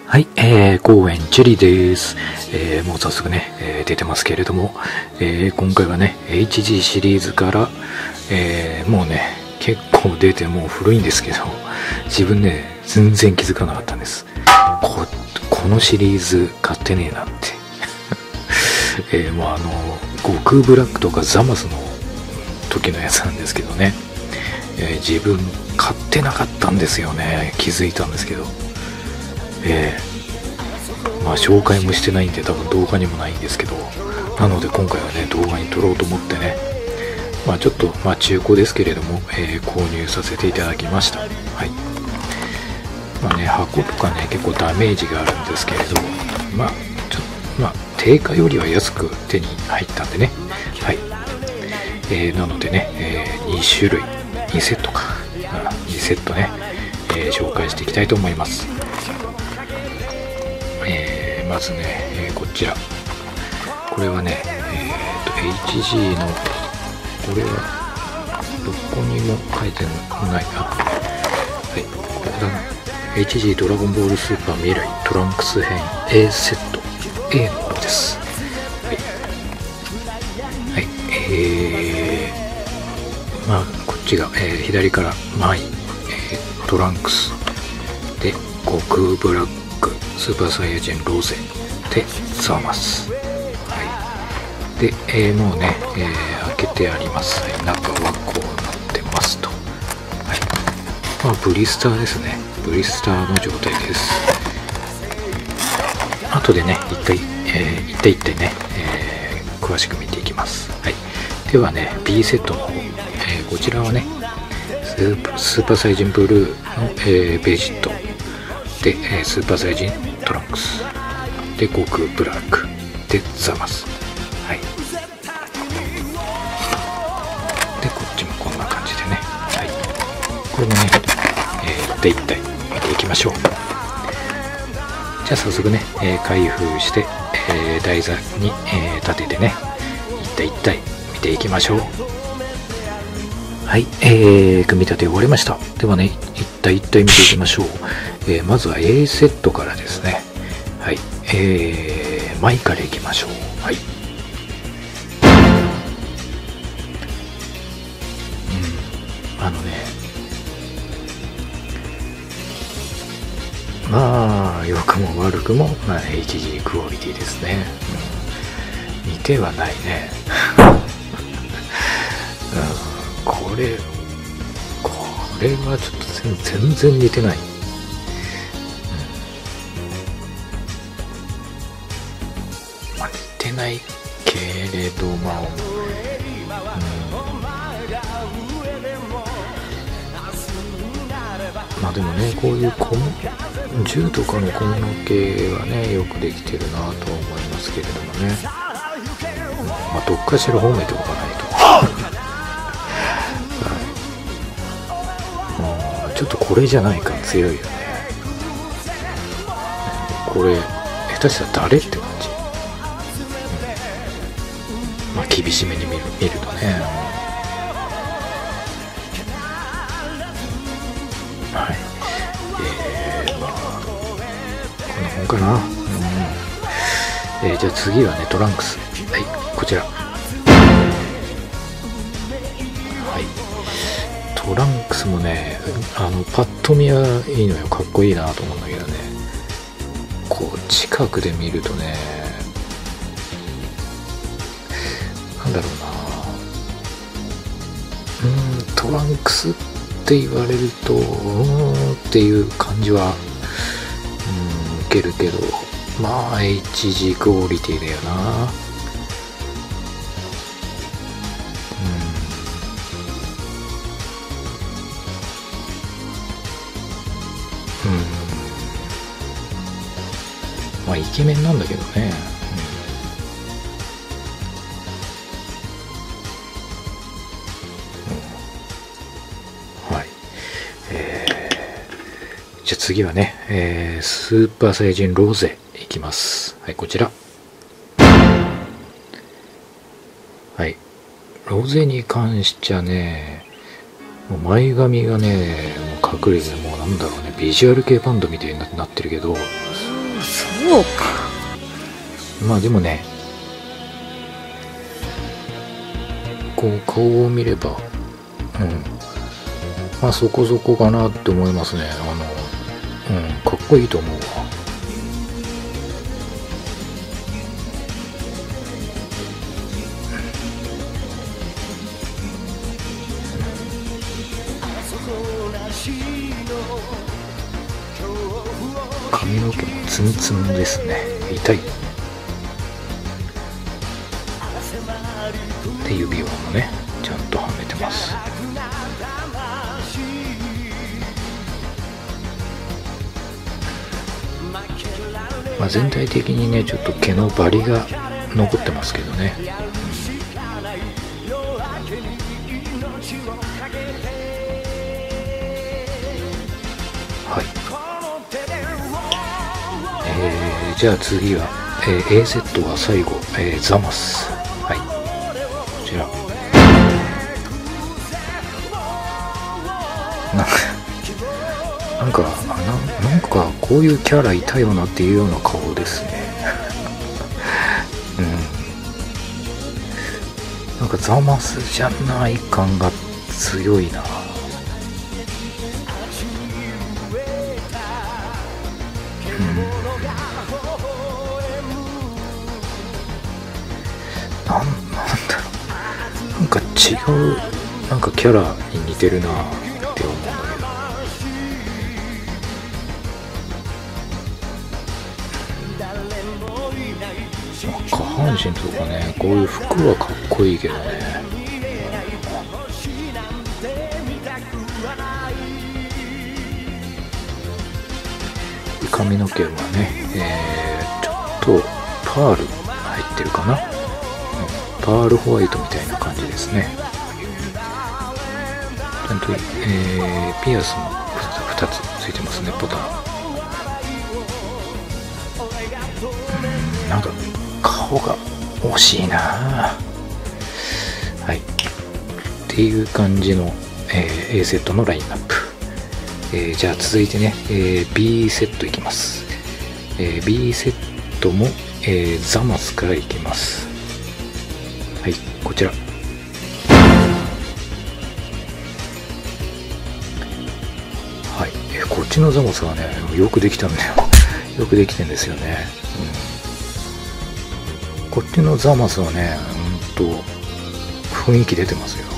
はい、公園チェリーです。もう早速ね、出てますけれども、今回はね、HG シリーズから、もうね、結構出てもう古いんですけど、自分ね、全然気づかなかったんです。このシリーズ買ってねえなって。もう悟空ブラックとかザマスの時のやつなんですけどね、自分買ってなかったんですよね。気づいたんですけど。まあ紹介もしてないんで多分動画にもないんですけど、なので今回はね動画に撮ろうと思ってね、まあちょっと中古ですけれども、購入させていただきました。はい。まあね、箱とかね結構ダメージがあるんですけれど、定価よりは安く手に入ったんでね。はい。なのでね、2種類2セットか2セットね、紹介していきたいと思います。まずね、こちらこれはね、HG のこれはどこにも書いてないな。はい、これだな。 HG ドラゴンボールスーパー未来トランクス編 A セット A の方です。はい、こっちが、左からマイ、トランクスで悟空ブラックスーパーサイヤ人ロゼでザマス、はい、で、もうね、開けてあります。中はこうなってますと、はい、ブリスターですね。ブリスターの状態です。後でね一体ね、詳しく見ていきます。はい、ではね B セットの方、こちらはねスーパーサイヤ人ブルーの、ベジットで、スーパーサイヤ人トランクスで悟空ブラックでザマス、はい、でこっちもこんな感じでね、はい、これもね、一体見ていきましょう。じゃあ早速ね、開封して、台座に、立ててね一体見ていきましょう。はい、組み立て終わりました。ではね一体見ていきましょう。まずは A セットからですね。はい、前からいきましょう。はい、良くも悪くも、HG クオリティですね。似てはないね。これはちょっと全然似てない。似てないけれどでもね、こういう銃とかの小物系はねよくできてるなとは思いますけれどもね、どっかしら褒めておかないとちょっとこれじゃない感強いよね。これ下手したら誰って感じ。厳しめに見るとね、はい、こんなもんかな。じゃあ次はねトランクス、はい、こちら、はい、トランクスもねパッと見はいいのよ。かっこいいなと思うんだけどね、こう近くで見るとね、なんだろうな、トランクスって言われるとっていう感じは受けるけど、HG クオリティだよな。イケメンなんだけどね。はい。じゃあ次はね、スーパーサイヤ人ロゼいきます。はい、こちら。はい。ロゼに関しちゃね、もう前髪がね、もう隠れて、もうなんだろうね、ビジュアル系バンドみたいになってるけど、 そうか。 まあでもね、こう顔を見れば、まあそこそこかなって思いますね。かっこいいと思うわ。髪の毛もツンツンですね。痛い。で指輪もねちゃんとはめてます。まあ、全体的にねちょっと毛のバリが残ってますけどね。はい。じゃあ次は、A セットは最後、ザマス。はい、こちらなんかこういうキャラいたよなっていうような顔ですね。なんかザマスじゃない感が強いな。なんだろう、なんか違う、なんかキャラに似てるなって思うんだけど。下半身とかね、こういう服はかっこいいけどね。髪の毛はね、ちょっとパール入ってるかな。パールホワイトみたいな感じですね。ちゃんと、ピアスも2つついてますね、ボタン。なんか顔が惜しいな。はい。っていう感じの、A セットのラインナップ。じゃあ続いてね、B セットいきます。B セットも、ザマスからいきます。はい、こちら。はい、こっちのザマスはね、よくできたんだよ。よくできてんですよね。こっちのザマスはね、雰囲気出てますよ。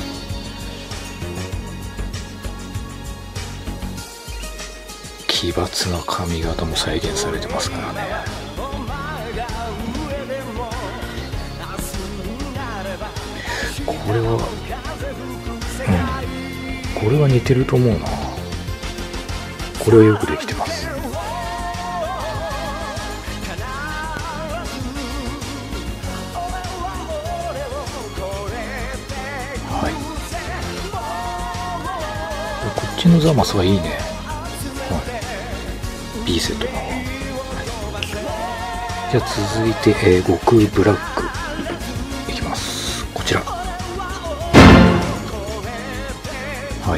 奇抜な髪型も再現されてますからね。これは似てると思うな。これはよくできてます。はい。こっちのザマスはいいね。B セットの方。じゃあ続いて、悟空ブラックいきます。こちら。はい。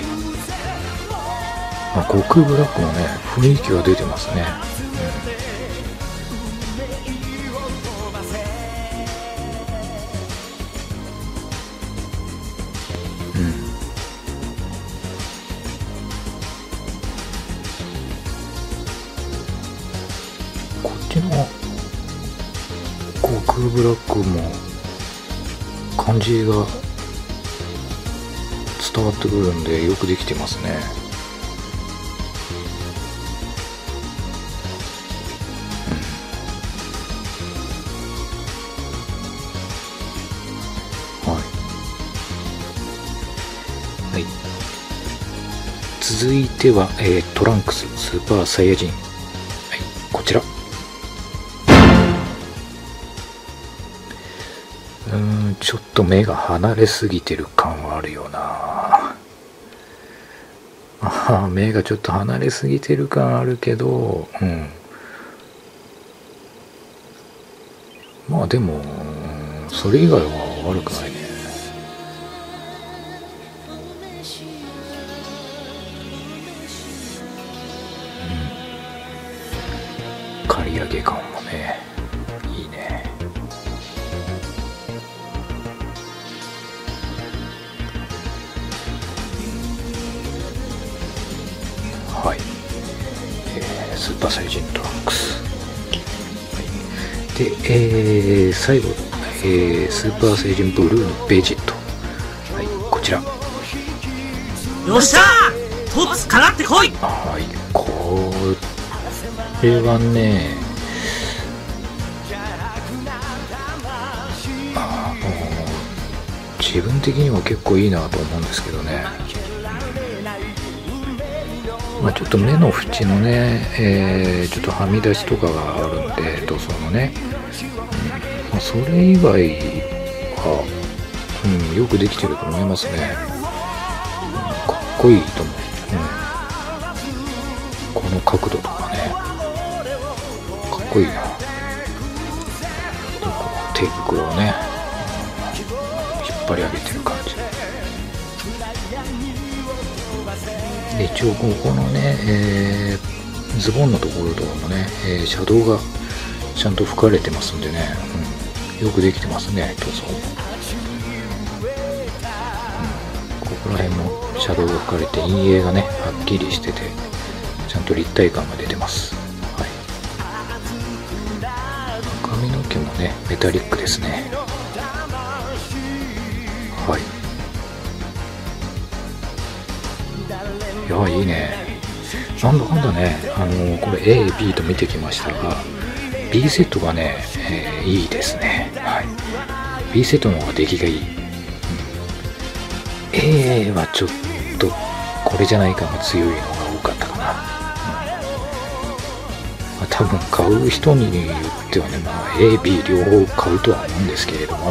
悟空ブラックもね雰囲気が出てますね。こっちの悟空ブラックも感じが伝わってくるんでよくできてますね。はい、続いては、トランクススーパーサイヤ人。はい、こちら。ちょっと目が離れすぎてる感はあるよな。目がちょっと離れすぎてる感あるけど、まあでもそれ以外は悪くないね。 刈り上げ感もねいいね。はい、スーパーサイジントランクス、はい、で、最後、スーパーサイジンブルーのベジット、はい、こちら。 よっしゃー、トツかかってこい。 はい、これはね、自分的には結構いいなと思うんですけどね。まあ、ちょっと目の縁のね、ちょっとはみ出しとかがあるんで、塗装のね、まあ、それ以外は、よくできてると思いますね。かっこいいと思う。この角度とかね、かっこいいな。でこの手袋をね、引っ張り上げてる感じで、一応ここのね、ズボンのところとかもね、シャドウがちゃんと吹かれてますんでね、よくできてますね、塗装も。ここら辺もシャドウが吹かれて陰影がねはっきりしてて、ちゃんと立体感が出てます。はい、髪の毛もねメタリックですね。はい、いやいいね。なんだかんだね、これ A、B と見てきましたが B セットがね、いいですね。はい、B セットの方が出来がいい。A はちょっとこれじゃない感が強いのが多かったかな。まあ、多分買う人によってはね、まあ、A、B 両方買うとは思うんですけれども、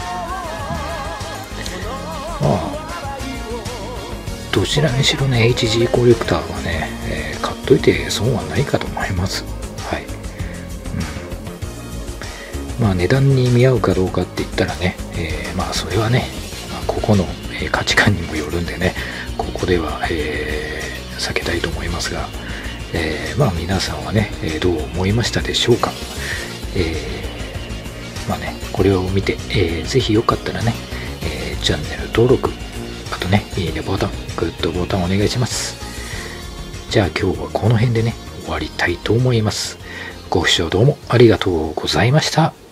まあどちらにしろね HG コレクターはね、買っといて損はないかと思います。はい、まあ値段に見合うかどうかって言ったらね、まあそれはね、ここの価値観にもよるんでね、ここでは、避けたいと思いますが、まあ皆さんはね、どう思いましたでしょうか。まあね、これを見て、ぜひよかったらね、チャンネル登録、あとね、いいねボタン、グッドボタンお願いします。じゃあ今日はこの辺でね、終わりたいと思います。ご視聴どうもありがとうございました。